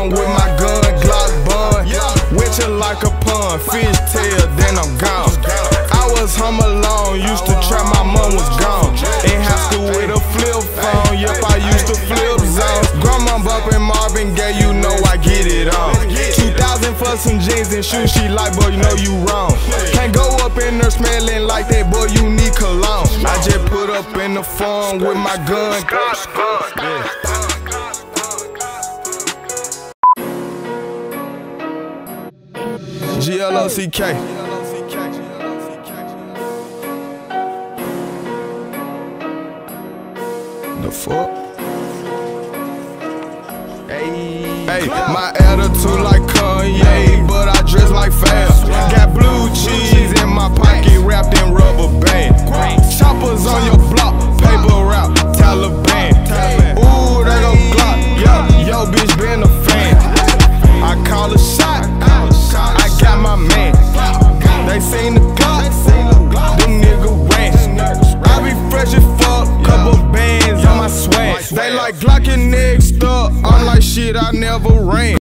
phone with my gun, Glock bun. With you like a pun, fish tail, then I'm gone. I was home alone, used to trap, my mom was gone. In high school with a flip phone, yep, I used to flip zones. Grandma bumping Marvin Gaye, you know I get it on. 2000 for some jeans and shoes, she like, boy, you know you wrong. Can't go up in there smelling like that, boy, you need cologne. I just put up in the phone with my gun. GLOCK. The fuck? Hey, my attitude like Kanye, but I dress like Fab. Got blue cheese in my pocket wrapped in rubber band. Choppers on your block, paper route, Taliban. Ooh, they go Glock, yeah, yo bitch been a fan. I call a shot, I got my man. They seen the Glock, them nigga ran. I be fresh as fuck, couple bands on my swag. They like Glock and next up, I'm like shit, I never ran.